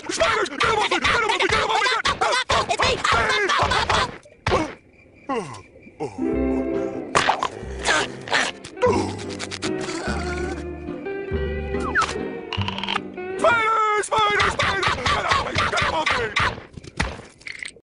Spiders! Get him off me! Get him off me! Get him off me! Spiders! Spiders! Spiders! Get him off me! Get him off me!